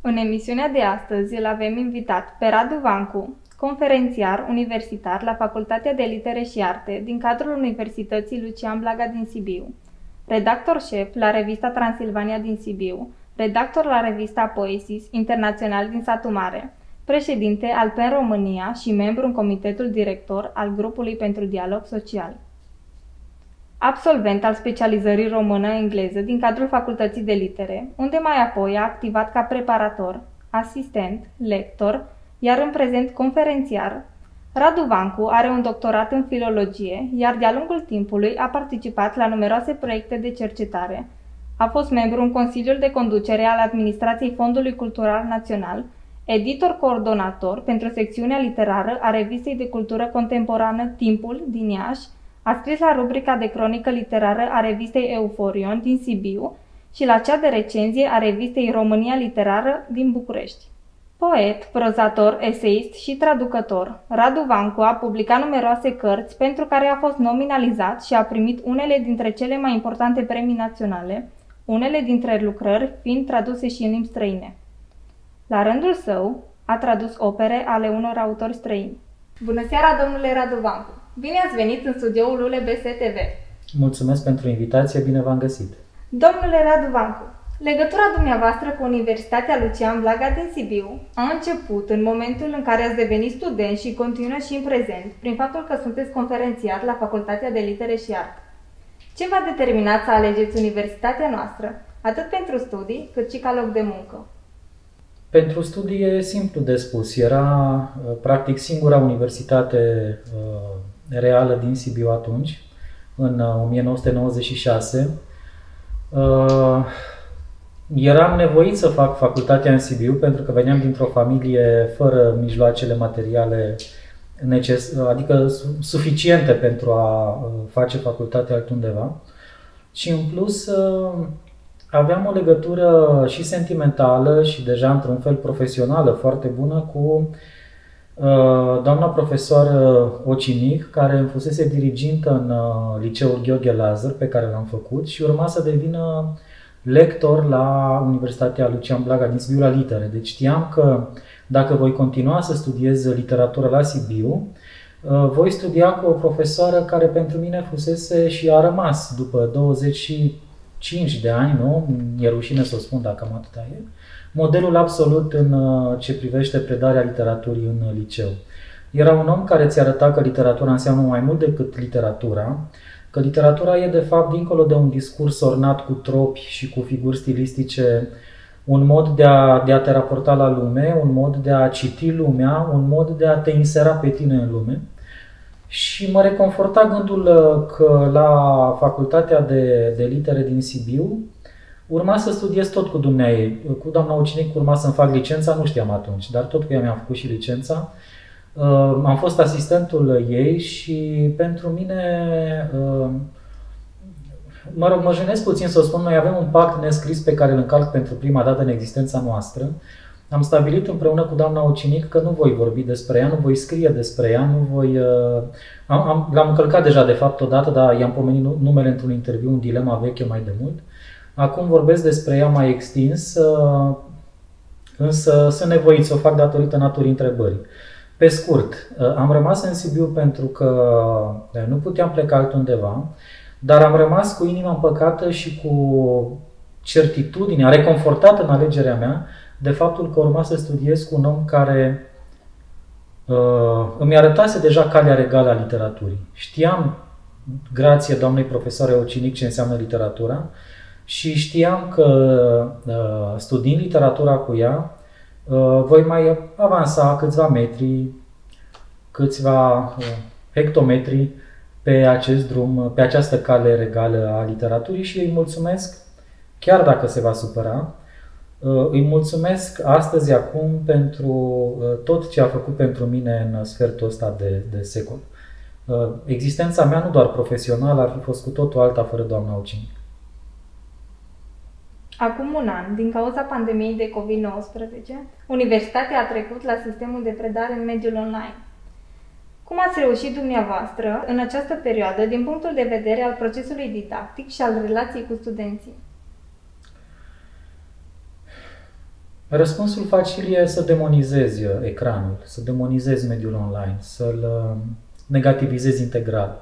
În emisiunea de astăzi îl avem invitat pe Radu Vancu, conferențiar universitar la Facultatea de Litere și Arte din cadrul Universității Lucian Blaga din Sibiu, redactor șef la revista Transilvania din Sibiu, redactor la revista Poesis Internațional din Satu Mare, președinte al PEN România și membru în comitetul director al Grupului pentru Dialog Social. Absolvent al specializării română-engleză din cadrul Facultății de Litere, unde mai apoi a activat ca preparator, asistent, lector, iar în prezent conferențiar, Radu Vancu are un doctorat în filologie, iar de-a lungul timpului a participat la numeroase proiecte de cercetare. A fost membru în Consiliul de Conducere al Administrației Fondului Cultural Național, editor coordonator pentru secțiunea literară a Revistei de Cultură Contemporană Timpul din Iași, a scris la rubrica de cronică literară a revistei Euforion din Sibiu și la cea de recenzie a revistei România Literară din București. Poet, prozator, eseist și traducător, Radu Vancu a publicat numeroase cărți pentru care a fost nominalizat și a primit unele dintre cele mai importante premii naționale, unele dintre lucrări fiind traduse și în limbi străine. La rândul său, a tradus opere ale unor autori străini. Bună seara, domnule Radu Vancu! Bine ați venit în studioul ULBS TV! Mulțumesc pentru invitație, bine v-am găsit! Domnule Radu Vancu, legătura dumneavoastră cu Universitatea Lucian Blaga din Sibiu a început în momentul în care ați devenit student și continuă și în prezent, prin faptul că sunteți conferențiar la Facultatea de Litere și Arte. Ce v-a determinat să alegeți universitatea noastră, atât pentru studii, cât și ca loc de muncă? Pentru studii e simplu de spus. Era practic singura universitate reală din Sibiu atunci, în 1996. Eram nevoit să fac facultatea în Sibiu pentru că veneam dintr-o familie fără mijloacele materiale adică suficiente pentru a face facultatea altundeva. Și în plus aveam o legătură și sentimentală și deja într-un fel profesională foarte bună cu doamna profesoară Ocinic, care îmi fusese dirigintă în liceul Gheorghe Lazar, pe care l-am făcut, și urma să devină lector la Universitatea Lucian Blaga din Sibiu la litere. Deci știam că dacă voi continua să studiez literatură la Sibiu, voi studia cu o profesoară care pentru mine fusese și a rămas după 25 de ani, nu? E rușine să o spun dacă cam atâta e. Modelul absolut în ce privește predarea literaturii în liceu. Era un om care ți arăta că literatura înseamnă mai mult decât literatura, că literatura e de fapt, dincolo de un discurs ornat cu tropi și cu figuri stilistice, un mod de a te raporta la lume, un mod de a citi lumea, un mod de a te insera pe tine în lume. Și mă reconforta gândul că la Facultatea de Litere din Sibiu urma să studiez tot cu dumneaei. Cu doamna Ocinic urma să-mi fac licența, nu știam atunci, dar tot cu ea mi-am făcut și licența. Am fost asistentul ei și pentru mine, mă jenesc puțin să o spun, noi avem un pact nescris pe care îl încalc pentru prima dată în existența noastră. Am stabilit împreună cu doamna Ocinic că nu voi vorbi despre ea, nu voi scrie despre ea, nu voi... L-am încălcat deja de fapt odată, dar i-am pomenit numele într-un interviu, un dilema veche mai de mult. Acum vorbesc despre ea mai extins, însă sunt nevoit să o fac datorită naturii întrebării. Pe scurt, am rămas în Sibiu pentru că nu puteam pleca altundeva, dar am rămas cu inima împăcată și cu certitudinea, reconfortată în alegerea mea, de faptul că urma să studiez cu un om care îmi arătase deja calea regală a literaturii. Știam, grație doamnei profesoare Ocinic, ce înseamnă literatura și știam că studiind literatura cu ea, voi mai avansa câțiva metri, câțiva hectometri pe acest drum, pe această cale regală a literaturii și îi mulțumesc, chiar dacă se va supăra, îi mulțumesc astăzi, acum, pentru tot ce a făcut pentru mine în sfertul ăsta de secol. Existența mea, nu doar profesională, ar fi fost cu totul alta fără doamna Ocinic. Acum un an, din cauza pandemiei de COVID-19, universitatea a trecut la sistemul de predare în mediul online. Cum ați reușit dumneavoastră în această perioadă din punctul de vedere al procesului didactic și al relației cu studenții? Răspunsul facil e să demonizezi ecranul, să demonizezi mediul online, să-l negativizezi integral.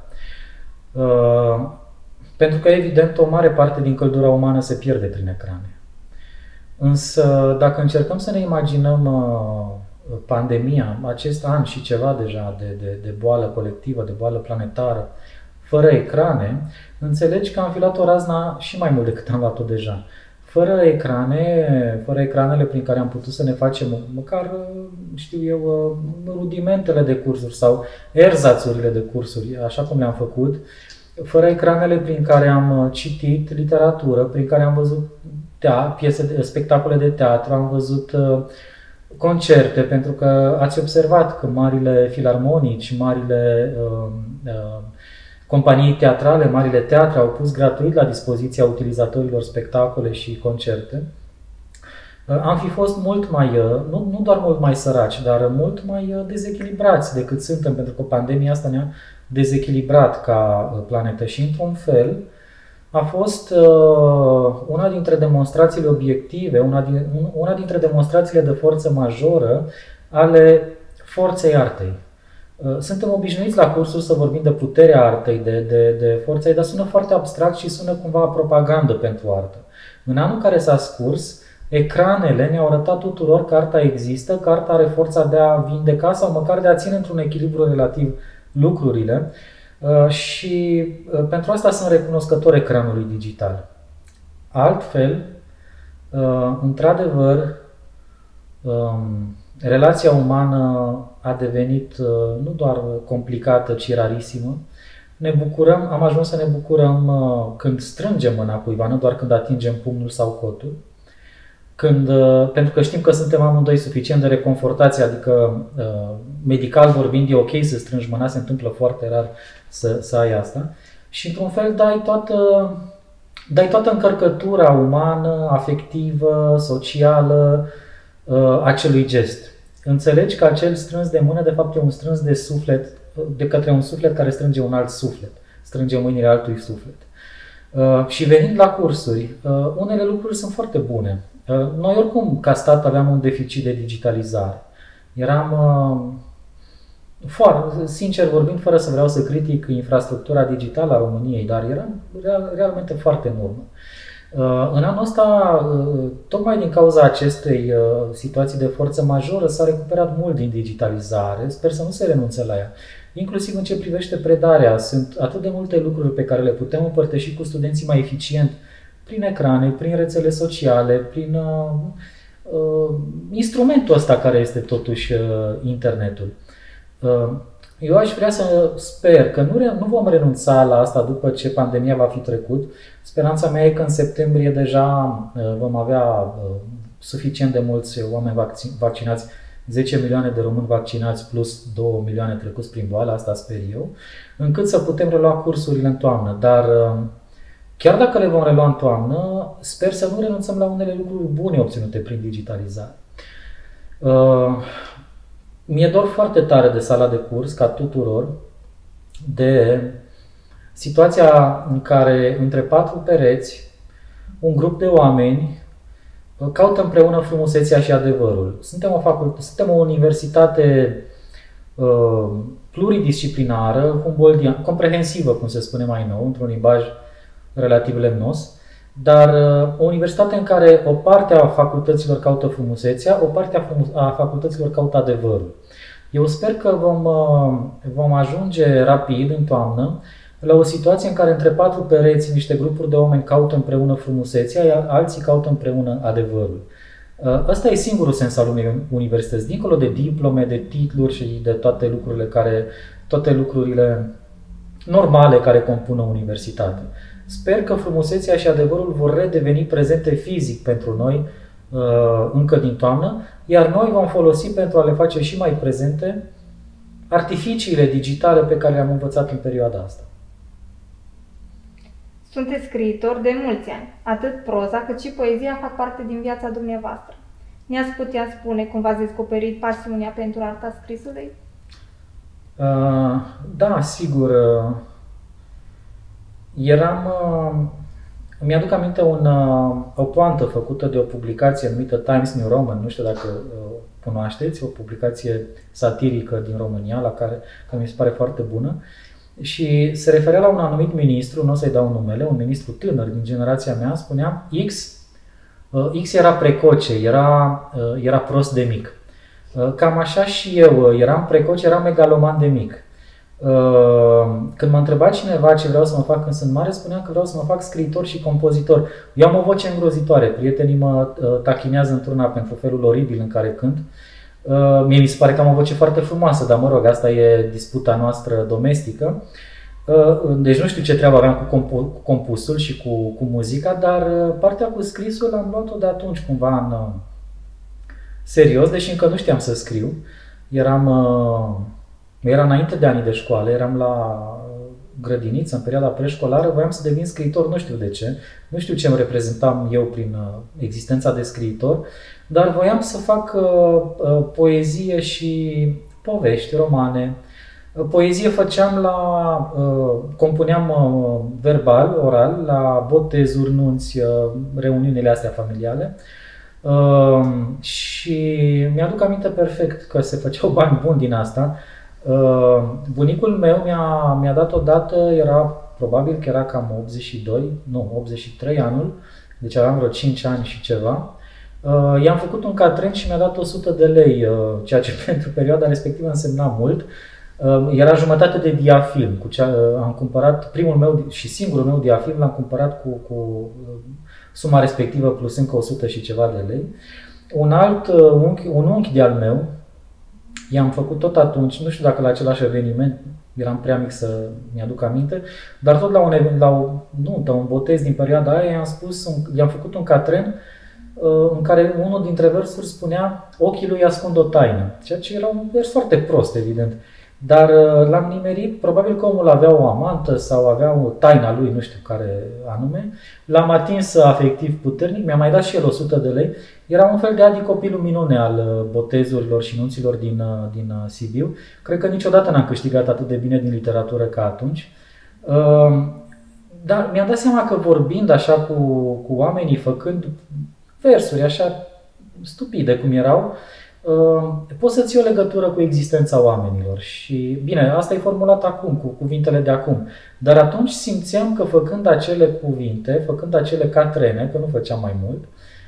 Pentru că, evident, o mare parte din căldura umană se pierde prin ecrane. Însă, dacă încercăm să ne imaginăm pandemia, acest an și ceva deja de boală colectivă, de boală planetară, fără ecrane, înțelegi că am fi luat o razna și mai mult decât am luat-o deja. Fără ecranele prin care am putut să ne facem măcar, știu eu, rudimentele de cursuri sau erzațurile de cursuri, așa cum le-am făcut, fără ecranele prin care am citit literatură, prin care am văzut spectacole de teatru, am văzut concerte, pentru că ați observat că marile filarmonici, marile companii teatrale, marile teatre au pus gratuit la dispoziția utilizatorilor spectacole și concerte. Am fi fost mult mai, nu doar mult mai săraci, dar mult mai dezechilibrați decât suntem, pentru că pandemia asta ne-a dezechilibrat ca planetă și, într-un fel, a fost una dintre demonstrațiile obiective, una dintre demonstrațiile de forță majoră ale forței artei. Suntem obișnuiți la cursuri să vorbim de puterea artei, de forța ei, dar sună foarte abstract și sună cumva propagandă pentru artă. În anul care s-a scurs, ecranele ne-au arătat tuturor că arta există, că arta are forța de a vindeca sau măcar de a ține într-un echilibru relativ lucrurile. Și pentru asta sunt recunoscător ecranului digital. Altfel, într-adevăr, relația umană a devenit nu doar complicată, ci rarisimă. Am ajuns să ne bucurăm când strângem mâna cuiva, nu doar când atingem pumnul sau cotul. Pentru că știm că suntem amândoi suficient de reconfortați, adică medical vorbind e ok să strângi mâna, se întâmplă foarte rar să ai asta. Și într-un fel dai toată încărcătura umană, afectivă, socială acelui gest. Înțelegi că acel strâns de mână de fapt e un strâns de suflet, de către un suflet care strânge un alt suflet, strânge mâinile altui suflet. Și venind la cursuri, unele lucruri sunt foarte bune. Noi oricum, ca stat, aveam un deficit de digitalizare. Sincer vorbind, fără să vreau să critic infrastructura digitală a României, dar eram realmente foarte în urmă. În anul ăsta, tocmai din cauza acestei situații de forță majoră, s-a recuperat mult din digitalizare. Sper să nu se renunțe la ea. Inclusiv în ce privește predarea. Sunt atât de multe lucruri pe care le putem împărtăși cu studenții mai eficient prin ecrane, prin rețele sociale, prin instrumentul ăsta care este totuși internetul. Eu aș vrea să sper că nu vom renunța la asta după ce pandemia va fi trecut. Speranța mea e că în septembrie deja vom avea suficient de mulți oameni vaccinați, 10 milioane de români vaccinați plus 2 milioane trecuți prin boală, asta sper eu, încât să putem relua cursurile în toamnă. Dar chiar dacă le vom relua în toamnă, sper să nu renunțăm la unele lucruri bune obținute prin digitalizare. Mi-e dor foarte tare de sala de curs, ca tuturor, de situația în care între 4 pereți un grup de oameni caută împreună frumusețea și adevărul. Suntem o universitate pluridisciplinară, comprehensivă, cum se spune mai nou, într-un limbaj relativ lemnos, dar o universitate în care o parte a facultăților caută frumusețea, o parte a facultăților caută adevărul. Eu sper că vom ajunge rapid, în toamnă, la o situație în care între 4 pereți niște grupuri de oameni caută împreună frumusețea, iar alții caută împreună adevărul. Ăsta e singurul sens al unei universități, dincolo de diplome, de titluri și de toate lucrurile normale care compun o universitate. Sper că frumusețea și adevărul vor redeveni prezente fizic pentru noi încă din toamnă, iar noi vom folosi pentru a le face și mai prezente artificiile digitale pe care le-am învățat în perioada asta. Sunteți scriitor de mulți ani. Atât proza cât și poezia fac parte din viața dumneavoastră. Ne-ați putea spune cum v-ați descoperit pasiunea pentru arta scrisului? Da, sigur. Mi-aduc aminte o poantă făcută de o publicație numită Times New Roman, nu știu dacă cunoașteți, o publicație satirică din România, care mi se pare foarte bună, și se referea la un anumit ministru, nu o să-i dau numele, un ministru tânăr din generația mea, spunea X era precoce, era prost de mic. Cam așa și eu, eram precoce, eram megaloman de mic. Când mă întreba cineva ce vreau să mă fac când sunt mare, spuneam că vreau să mă fac scriitor și compozitor. Eu am o voce îngrozitoare, prietenii mă tachinează într-una pentru felul oribil în care cânt. Mie mi se pare că am o voce foarte frumoasă, dar mă rog, asta e disputa noastră domestică. Deci nu știu ce treabă aveam cu compusul și cu muzica, dar partea cu scrisul am luat-o de atunci cumva în serios, deși încă nu știam să scriu. Era înainte de anii de școală, eram la grădiniță, în perioada preșcolară, voiam să devin scriitor, nu știu de ce, nu știu ce îmi reprezentam eu prin existența de scriitor, dar voiam să fac poezie și povești, romane. Poezie făceam compuneam verbal, oral, la botezuri, nunți, reuniunile astea familiale. Și mi-aduc aminte perfect că se făceau bani buni din asta. Bunicul meu mi-a dat odată, probabil că era cam 83 anul, deci aveam vreo 5 ani și ceva. I-am făcut un catren și mi-a dat 100 de lei, ceea ce pentru perioada respectivă însemna mult. Era jumătate de diafilm. Am cumpărat primul meu și singurul meu diafilm, l-am cumpărat cu suma respectivă plus încă 100 și ceva de lei. Un unchi de-al meu, i-am făcut tot atunci, nu știu dacă la același eveniment, eram prea mic să mi-aduc aminte, dar tot un botez din perioada aia, i-am făcut un catren în care unul dintre versuri spunea ochii lui ascund o taină, ceea ce era un vers foarte prost, evident. Dar l-am nimerit, probabil că omul avea o amantă sau avea o taina lui, nu știu care anume. L-am atins afectiv puternic, mi-a mai dat și el 100 de lei. Era un fel de Adi copilul minune al botezurilor și nunților din Sibiu. Cred că niciodată n-am câștigat atât de bine din literatură ca atunci. Dar mi-am dat seama că vorbind așa cu oamenii, făcând versuri așa stupide cum erau, poți să ții o legătură cu existența oamenilor. Și bine, asta e formulat acum, cu cuvintele de acum. Dar atunci simțeam că făcând acele cuvinte, făcând acele catrene, că nu făceam mai mult,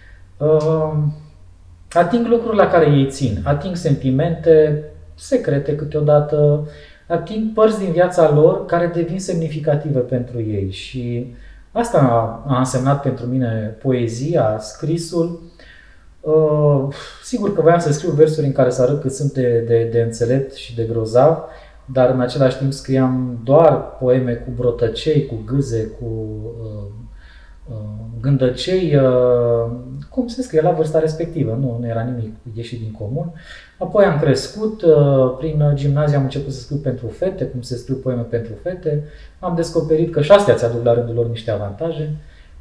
ating lucruri la care ei țin. Ating sentimente secrete câteodată, ating părți din viața lor care devin semnificative pentru ei. Și asta a însemnat pentru mine poezia, scrisul. Sigur că voiam să scriu versuri în care să arăt cât sunt de înțelept și de grozav, dar în același timp scriam doar poeme cu brotăcei, cu gâze, cu gândăcei, cum se scrie la vârsta respectivă, nu era nimic ieșit din comun. Apoi am crescut, prin gimnazie am început să scriu pentru fete, cum se scriu poeme pentru fete. Am descoperit că și astea ți aduc la rândul lor niște avantaje.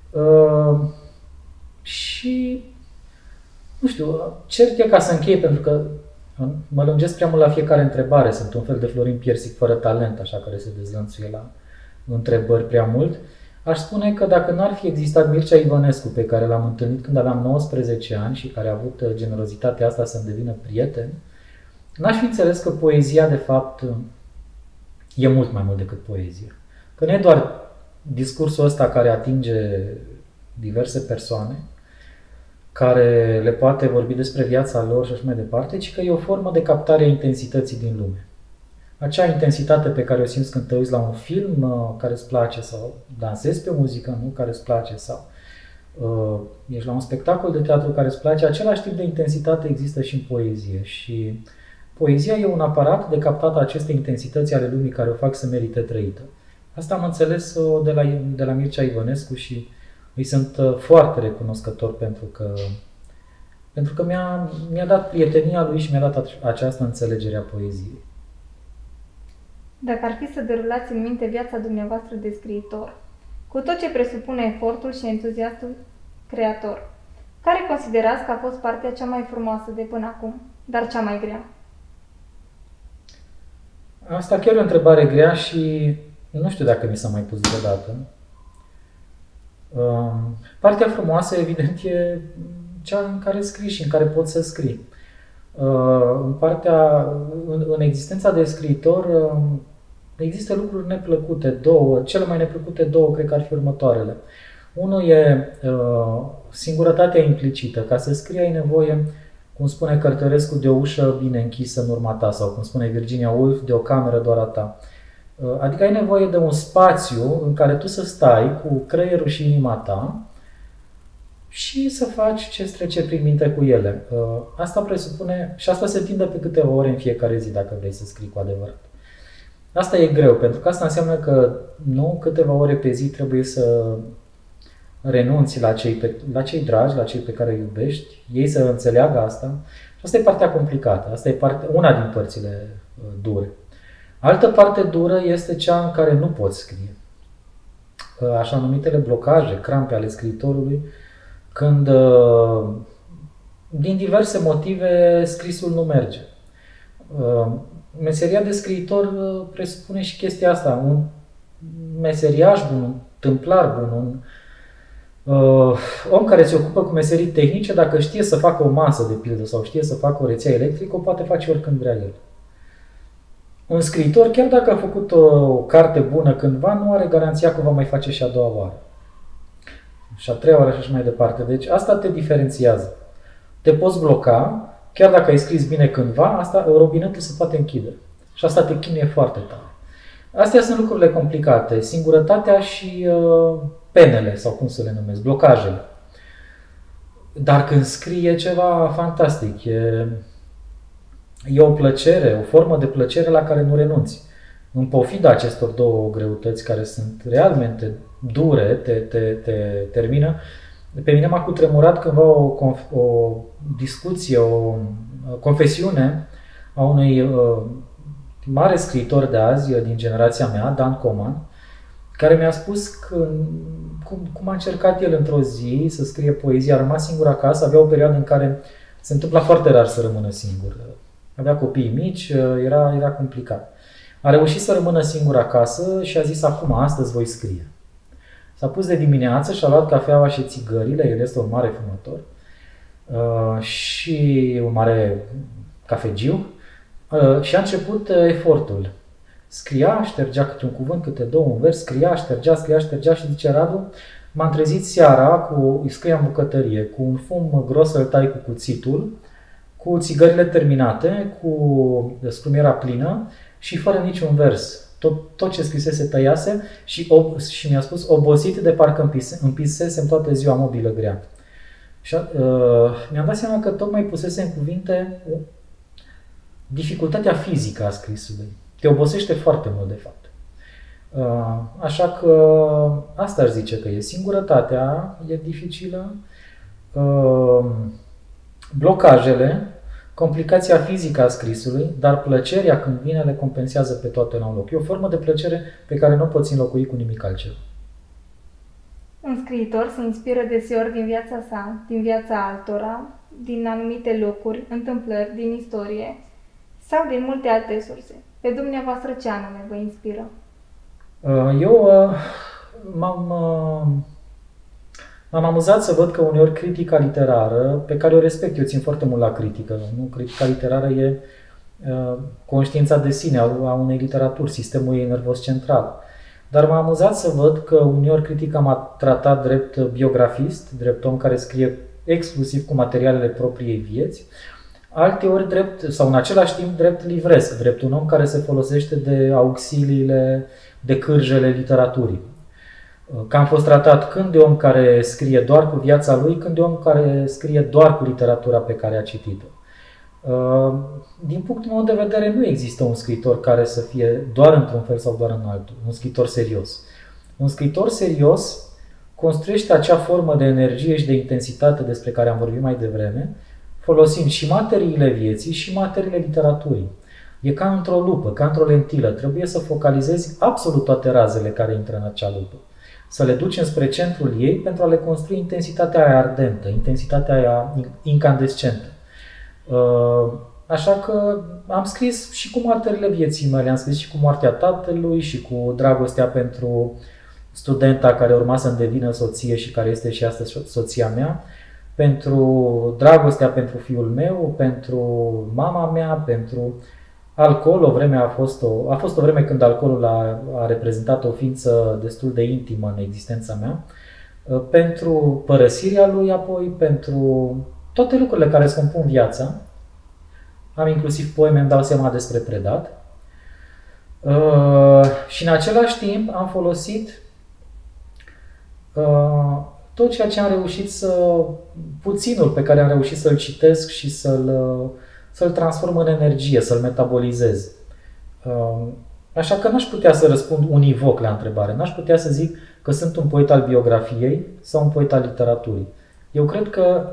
Și nu știu, cert e ca să închei, pentru că mă lungesc prea mult la fiecare întrebare. Sunt un fel de Florin Piersic fără talent, așa, care se dezlănțuie la întrebări prea mult. Aș spune că dacă n-ar fi existat Mircea Ivănescu, pe care l-am întâlnit când aveam 19 ani și care a avut generozitatea asta să-mi devină prieten, n-aș fi înțeles că poezia, de fapt, e mult mai mult decât poezie. Că nu e doar discursul ăsta care atinge diverse persoane, care le poate vorbi despre viața lor și așa mai departe, ci că e o formă de captare a intensității din lume. Acea intensitate pe care o simți când te uiți la un film care îți place sau dansezi pe muzică, nu, care îți place, sau ești la un spectacol de teatru care îți place, același tip de intensitate există și în poezie. Și poezia e un aparat de captat aceste intensități ale lumii care o fac să merite trăită. Asta am înțeles de la Mircea Ivănescu și îi sunt foarte recunoscător pentru că mi-a dat prietenia lui și mi-a dat această înțelegere a poeziei. Dacă ar fi să derulați în minte viața dumneavoastră de scriitor, cu tot ce presupune efortul și entuziastul creator, care considerați că a fost partea cea mai frumoasă de până acum, dar cea mai grea? Asta chiar e o întrebare grea și nu știu dacă mi s-a mai pus vreodată. Partea frumoasă, evident, e cea în care scrii și în care poți să scrii. În existența de scriitor există lucruri neplăcute, două. Cele mai neplăcute două cred că ar fi următoarele. Unul e singurătatea implicită. Ca să scrii ai nevoie, cum spune Cărtărescu, de o ușă bine închisă în urma ta, sau cum spune Virginia Woolf, de o cameră doar a ta. Adică ai nevoie de un spațiu în care tu să stai cu creierul și inima ta și să faci ce trece prin minte cu ele. Asta presupune, și asta se întinde pe câteva ore în fiecare zi, dacă vrei să scrii cu adevărat. Asta e greu, pentru că asta înseamnă că nu câteva ore pe zi trebuie să renunți la cei dragi, la cei pe care îi iubești, ei să înțeleagă asta. Și asta e partea complicată, asta e una din părțile dure. Altă parte dură este cea în care nu poți scrie. Așa numitele blocaje, crampe ale scriitorului, când din diverse motive scrisul nu merge. Meseria de scriitor presupune și chestia asta, un meseriaș bun, un tâmplar bun, un om care se ocupă cu meserii tehnice, dacă știe să facă o masă de pildă sau știe să facă o rețea electrică, o poate face oricând vrea el. Un scriitor, chiar dacă a făcut o carte bună cândva, nu are garanția că va mai face și a doua oară. Și a treia oară și așa mai departe. Deci asta te diferențiază. Te poți bloca, chiar dacă ai scris bine cândva, robinetul se poate închide. Și asta te chinuie foarte tare. Astea sunt lucrurile complicate. Singurătatea și penele, sau cum să le numesc, blocajele. Dar când scrie ceva fantastic, e o plăcere, o formă de plăcere la care nu renunți. În pofida acestor două greutăți care sunt realmente dure, te termină. Pe mine m-a cutremurat cândva o discuție, o confesiune a unui mare scriitor de azi, din generația mea, Dan Coman, care mi-a spus cum a încercat el într-o zi să scrie poezie, a rămas singur acasă, avea o perioadă în care se întâmpla foarte rar să rămână singur. Avea copii mici, era complicat. A reușit să rămână singur acasă și a zis, acum, astăzi voi scrie. S-a pus de dimineață și a luat cafeaua și țigările, el este un mare fumător și un mare cafegiu și a început efortul. Scria, ștergea câte un cuvânt, câte două, un vers, scria, ștergea și zice, Radu, m-am trezit seara, îi scria în bucătărie, cu un fum gros să-l tai cu cuțitul, cu țigările terminate, cu scrumiera plină și fără niciun vers. Tot ce scrisese tăiase și mi-a spus obosit de parcă împisesem toată ziua mobilă grea. Și mi-am dat seama că tocmai pusese în cuvinte dificultatea fizică a scrisului. Te obosește foarte mult, de fapt. Așa că asta aș zice că e singurătatea, e dificilă, blocajele, complicația fizică a scrisului, dar plăcerea când vine le compensează pe toate la un loc. E o formă de plăcere pe care nu o poți înlocui cu nimic altceva. Un scriitor se inspiră deseori din viața sa, din viața altora, din anumite locuri, întâmplări, din istorie sau din multe alte surse. Pe dumneavoastră ce anume vă inspiră? Eu m-am amuzat să văd că uneori critica literară, pe care o respect, eu țin foarte mult la critică, nu? Critica literară e conștiința de sine a unei literaturi, sistemul ei nervos central. Dar m-a amuzat să văd că uneori critica m-a tratat drept biografist, drept om care scrie exclusiv cu materialele propriei vieți, alteori drept, sau în același timp drept livresc, drept un om care se folosește de auxiliile, de cârjele literaturii. Că am fost tratat când de om care scrie doar cu viața lui, când de om care scrie doar cu literatura pe care a citit-o. Din punctul meu de vedere, nu există un scriitor care să fie doar într-un fel sau doar în altul, un scriitor serios. Un scriitor serios construiește acea formă de energie și de intensitate despre care am vorbit mai devreme, folosind și materiile vieții și materiile literaturii. E ca într-o lupă, ca într-o lentilă. Trebuie să focalizezi absolut toate razele care intră în acea lupă. Să le duci înspre centrul ei pentru a le construi intensitatea aia ardentă, intensitatea aia incandescentă. Așa că am scris și cu moartele vieții mele, am scris și cu moartea tatălui și cu dragostea pentru studenta care urma să-mi devină soție și care este și astăzi soția mea, pentru dragostea pentru fiul meu, pentru mama mea, pentru alcool. A fost o vreme când alcoolul a reprezentat o ființă destul de intimă în existența mea, pentru părăsirea lui apoi, pentru toate lucrurile care îți compun viața. Am inclusiv poeme, îmi dau seama, despre predat. Și în același timp am folosit tot ceea ce am reușit puținul pe care am reușit să-l citesc și să-l transform în energie, să-l metabolizez. Așa că n-aș putea să răspund univoc la întrebare. N-aș putea să zic că sunt un poet al biografiei sau un poet al literaturii. Eu cred că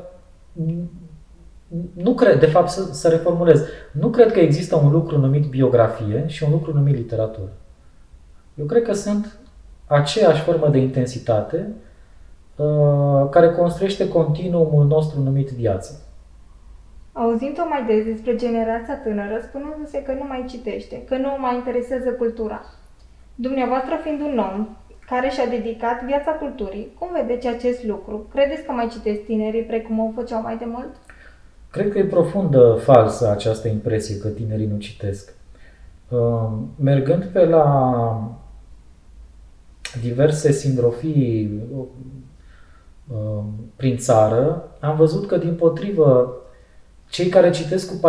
nu cred, de fapt să reformulez, nu cred că există un lucru numit biografie și un lucru numit literatură. Eu cred că sunt aceeași formă de intensitate care construiește continuumul nostru numit viață. Auzim tot mai des despre generația tânără spunându-se că nu mai citește, că nu o mai interesează cultura. Dumneavoastră fiind un om care și-a dedicat viața culturii, cum vedeți acest lucru? Credeți că mai citesc tinerii precum o făceau mai de mult? Cred că e profund falsă această impresie că tinerii nu citesc. Mergând pe la diverse sindrofii prin țară, am văzut că, dimpotrivă, cei care citesc cu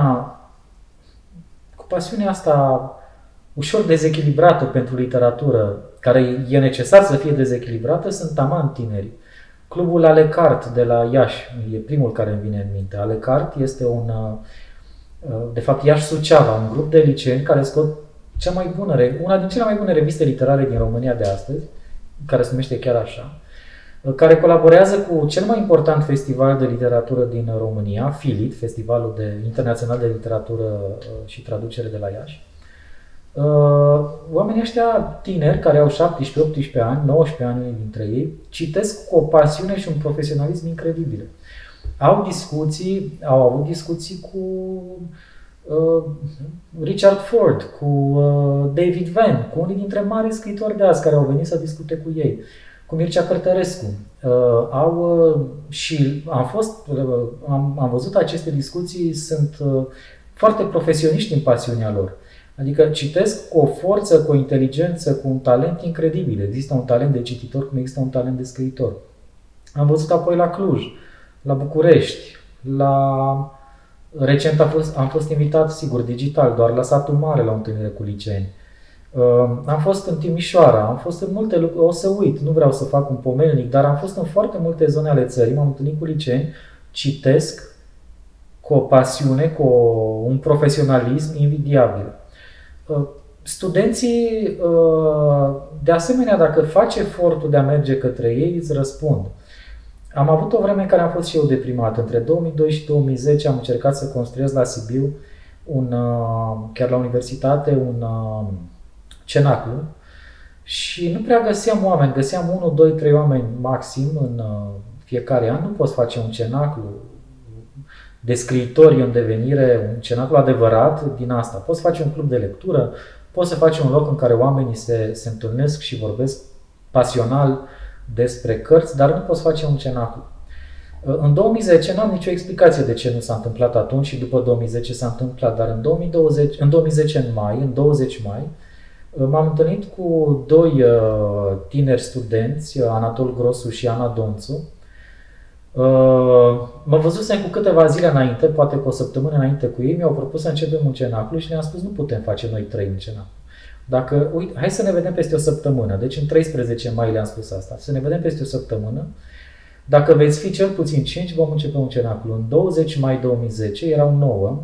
pasiunea asta ușor dezechilibrată pentru literatură, care e necesar să fie dezechilibrată, sunt taman tineri. Clubul Alecart de la Iași e primul care îmi vine în minte. Alecart este de fapt Iași-Suceava, un grup de liceeni care scot una din cele mai bune reviste literare din România de astăzi, care se numește chiar așa, care colaborează cu cel mai important festival de literatură din România, FILIT, Festivalul Internațional de Literatură și Traducere de la Iași. Oamenii ăștia tineri, care au 17-18 ani, 19 ani dintre ei, citesc cu o pasiune și un profesionalism incredibile. Au avut discuții cu Richard Ford, cu David Venn, cu unii dintre mari scriitori de azi care au venit să discute cu ei, cu Mircea Cărtărescu. Și am văzut aceste discuții, sunt foarte profesioniști în pasiunea lor. Adică citesc cu o forță, cu o inteligență, cu un talent incredibil. Există un talent de cititor cum există un talent de scriitor. Am văzut apoi la Cluj, la București, recent am fost invitat, sigur, digital, doar la Satul Mare, la o întâlnire cu liceeni. Am fost în Timișoara, am fost în multe lucruri, o să uit, nu vreau să fac un pomelnic, dar am fost în foarte multe zone ale țării, m-am întâlnit cu liceeni, citesc cu o pasiune, cu un profesionalism invidiabil. Studenții, de asemenea, dacă faci efortul de a merge către ei, îți răspund. Am avut o vreme în care am fost și eu deprimat. Între 2002 și 2010 am încercat să construiesc la Sibiu, chiar la universitate, un cenaclu și nu prea găseam oameni. Găseam 1, 2, 3 oameni maxim în fiecare an. Nu poți face un cenaclu de scriitori în devenire, un cenaclu adevărat din asta. Poți face un club de lectură, poți să faci un loc în care oamenii se întâlnesc și vorbesc pasional despre cărți, dar nu poți face un cenaclu. În 2010 n-am nicio explicație de ce nu s-a întâmplat atunci și după 2010 s-a întâmplat, dar în 2010 în 20 mai, m-am întâlnit cu 2 tineri studenți, Anatol Grosu și Ana Donțu. Mă văzusem cu câteva zile înainte, poate cu o săptămână înainte cu ei, mi-au propus să începem un cenaclu și le-am spus nu putem face noi 3 un cenaclu. Hai să ne vedem peste o săptămână, deci în 13 mai le-am spus asta, să ne vedem peste o săptămână. Dacă veți fi cel puțin 5, vom începe un cenaclu. În 20 mai 2010 erau 9.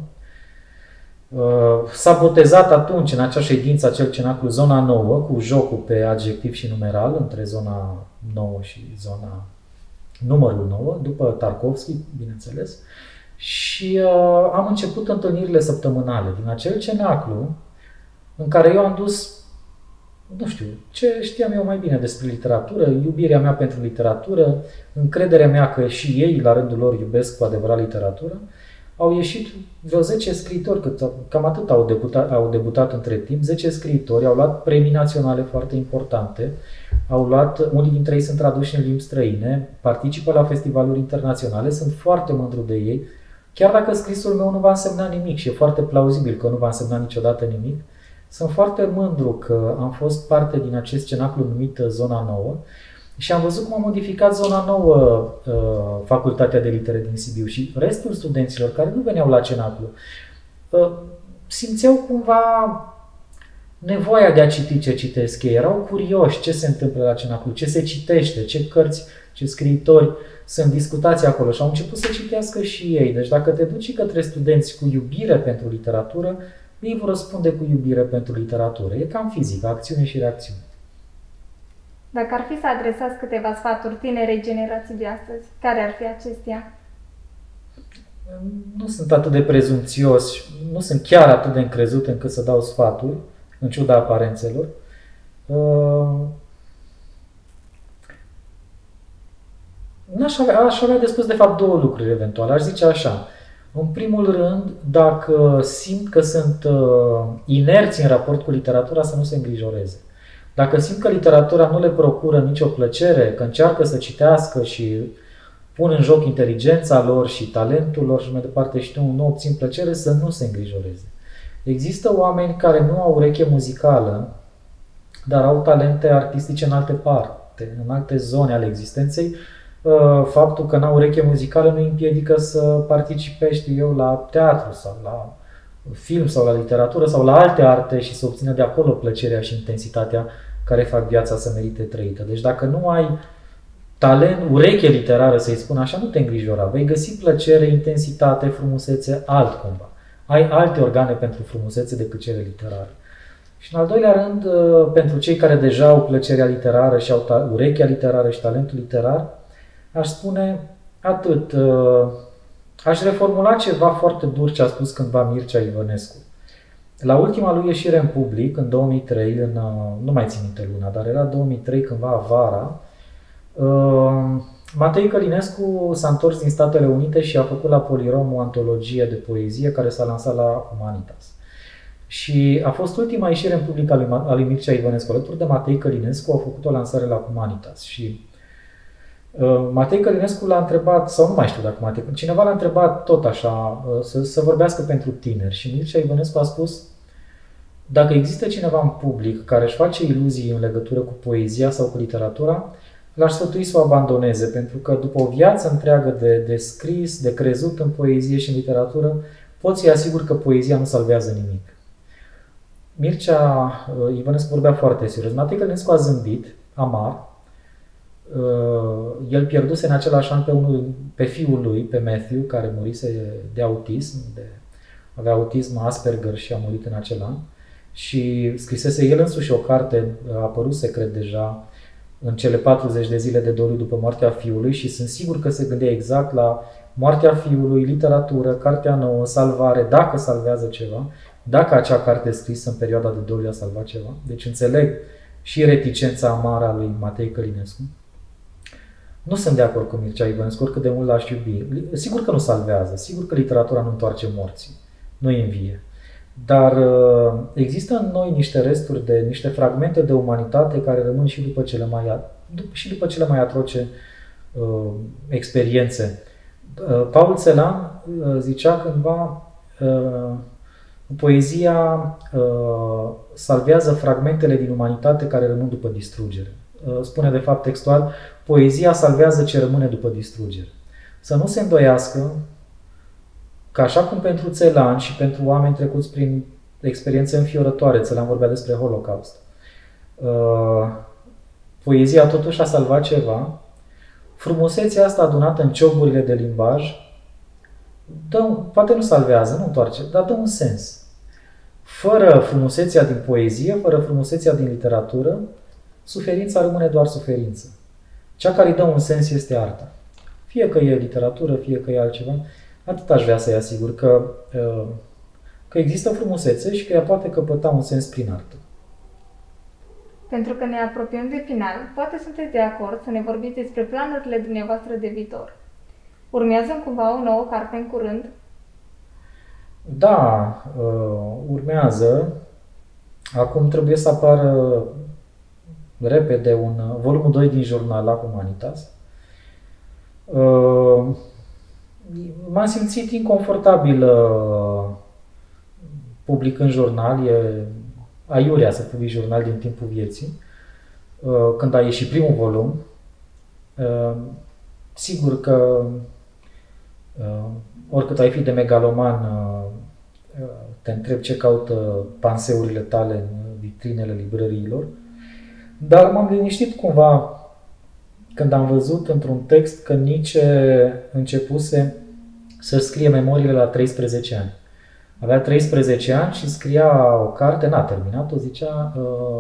S-a botezat atunci, în acea ședință, acel cenaclu, zona 9, cu jocul pe adjectiv și numeral, între zona 9 și zona numărul 9, după Tarkovski, bineînțeles. Și am început întâlnirile săptămânale din acel cenaclu, în care eu am dus, nu știu, ce știam eu mai bine despre literatură, iubirea mea pentru literatură, încrederea mea că și ei, la rândul lor, iubesc cu adevărat literatură. Au ieșit vreo 10 scriitori, cam atât au debutat între timp, 10 scriitori, au luat premii naționale foarte importante, Unii dintre ei sunt traduși în limbi străine, participă la festivaluri internaționale, sunt foarte mândru de ei, chiar dacă scrisul meu nu va însemna nimic și e foarte plauzibil că nu va însemna niciodată nimic. Sunt foarte mândru că am fost parte din acest cenaclu numit Zona Nouă și am văzut cum a modificat Zona Nouă Facultatea de Litere din Sibiu și restul studenților care nu veneau la cenaclu simțeau cumva nevoia de a citi ce citesc ei. Erau curioși ce se întâmplă la cenaclu, ce se citește, ce cărți, ce scriitori sunt discutați acolo și au început să citească și ei. Deci dacă te duci către studenți cu iubire pentru literatură, ei vor răspunde cu iubire pentru literatură. E cam fizică, acțiune și reacțiune. Dacă ar fi să adresați câteva sfaturi tinerei generații de astăzi, care ar fi acestea? Nu sunt atât de prezumțios, nu sunt chiar atât de încrezut încât să dau sfaturi, în ciuda aparențelor. Aș avea de spus, de fapt, două lucruri eventual. Aș zice așa. În primul rând, dacă simt că sunt inerți în raport cu literatura, să nu se îngrijoreze. Dacă simt că literatura nu le procură nicio plăcere, că încearcă să citească și pun în joc inteligența lor și talentul lor și mai departe și nu obțin plăcere, să nu se îngrijoreze. Există oameni care nu au ureche muzicală, dar au talente artistice în alte parte, în alte zone ale existenței. Faptul că n-au ureche muzicală nu îi împiedică să participe, știu eu, la teatru sau la film sau la literatură sau la alte arte și să obțină de acolo plăcerea și intensitatea care fac viața să merite trăită. Deci dacă nu ai talent, ureche literară, să-i spun așa, nu te îngrijora. Vei găsi plăcere, intensitate, frumusețe altcumva. Ai alte organe pentru frumusețe decât cele literare. Și în al doilea rând, pentru cei care deja au plăcerea literară și au urechea literară și talentul literar, aș spune atât. Aș reformula ceva foarte dur ce a spus cândva Mircea Ivănescu. La ultima lui ieșire în public, în 2003, nu mai țin minte luna, dar era 2003, cândva vara, Matei Călinescu s-a întors din Statele Unite și a făcut la Polirom o antologie de poezie care s-a lansat la Humanitas. Și a fost ultima ieșire în public a lui Mircea Ivănescu. Alături de Matei Călinescu au făcut o lansare la Humanitas. Și Matei Călinescu l-a întrebat, sau nu mai știu dacă cineva l-a întrebat tot așa, să vorbească pentru tineri. Și Mircea Ivănescu a spus, dacă există cineva în public care își face iluzii în legătură cu poezia sau cu literatura, l-aș sfătui să o abandoneze, pentru că după o viață întreagă de scris, de crezut în poezie și în literatură, pot să-i asigur că poezia nu salvează nimic. Mircea Ivănescu vorbea foarte serios. Matei Călinescu a zâmbit, amar. El pierduse în același an pe fiul lui, pe Matthew, care murise de autism, avea autism Asperger și a murit în acel an. Și scrisese el însuși o carte, a apărut secret deja, în cele 40 de zile de doliu după moartea fiului și sunt sigur că se gândea exact la moartea fiului, literatură, cartea nouă, salvare, dacă salvează ceva, dacă acea carte scrisă în perioada de doliu a salvat ceva. Deci înțeleg și reticența amară a lui Matei Călinescu. Nu sunt de acord cu Mircea Ivănescu, oricât de mult l-aș iubi. Sigur că nu salvează, sigur că literatura nu întoarce morții, nu îi învie. Dar există în noi niște resturi, niște fragmente de umanitate care rămân și după cele mai atroce experiențe. Paul Celan zicea cândva, poezia salvează fragmentele din umanitate care rămân după distrugere. Spune de fapt textual, poezia salvează ce rămâne după distrugere. Să nu se îndoiască că așa cum pentru Celan și pentru oameni trecuți prin experiențe înfiorătoare, Celan vorbea despre Holocaust, poezia totuși a salvat ceva, frumusețea asta adunată în cioburile de limbaj, poate nu salvează, nu întoarce, dar dă un sens. Fără frumusețea din poezie, fără frumusețea din literatură, suferința rămâne doar suferință. Cea care îi dă un sens este arta. Fie că e literatură, fie că e altceva, atât aș vrea să-i asigur că există frumusețe și că ea poate căpăta un sens prin artă. Pentru că ne apropiem de final, poate sunteți de acord să ne vorbiți despre planurile dumneavoastră de viitor. Urmează cumva o nouă carte în curând? Da, urmează. Acum trebuie să apară repede volumul 2 din jurnal la Humanitas. M-am simțit inconfortabil publicând jurnal, e aiurea să publici jurnal din timpul vieții. Când a ieșit primul volum, sigur că oricât ai fi de megaloman, te întreb ce caută panseurile tale în vitrinele librăriilor, dar m-am liniștit cumva când am văzut într-un text că Nietzsche începuse să scrie memoriile la 13 ani. Avea 13 ani și scria o carte, n-a terminat-o, zicea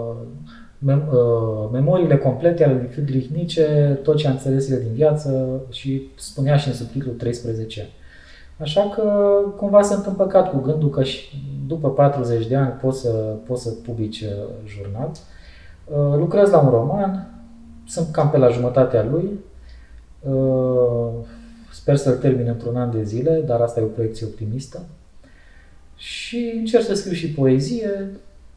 memoriile complete ale lui Friedrich Nietzsche, tot ce a înțeles el din viață, și spunea și în subtitlul 13 ani. Așa că cumva sunt împăcat cu gândul că și după 40 de ani poți să publici jurnal. Lucrez la un roman, sunt cam pe la jumătatea lui, sper să-l termin într-un an de zile, dar asta e o proiecție optimistă. Și încerc să scriu și poezie,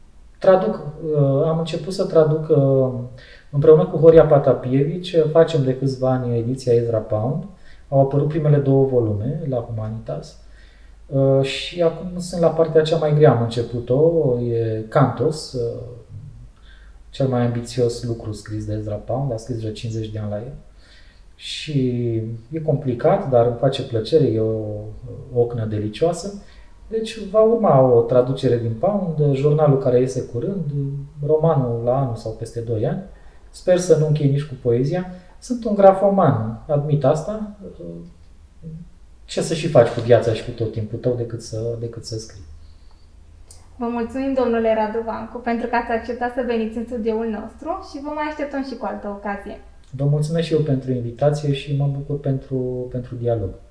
am început să traduc împreună cu Horia Patapievici, facem de câțiva ani ediția Ezra Pound. Au apărut primele 2 volume la Humanitas și acum sunt la partea cea mai grea. Am început-o, e Cantos, cel mai ambițios lucru scris de Ezra Pound, a scris vreo 50 de ani la el. Și e complicat, dar îmi face plăcere, e o ocnă delicioasă. Deci va urma o traducere din Pound, jurnalul care iese curând, romanul la anul sau peste 2 ani. Sper să nu închei nici cu poezia. Sunt un grafoman, admit asta. Ce să și faci cu viața și cu tot timpul tău decât să scrii. Vă mulțumim, domnule Radu Vancu, pentru că ați acceptat să veniți în studioul nostru și vă mai așteptăm și cu altă ocazie. Vă mulțumesc și eu pentru invitație și mă bucur pentru dialog.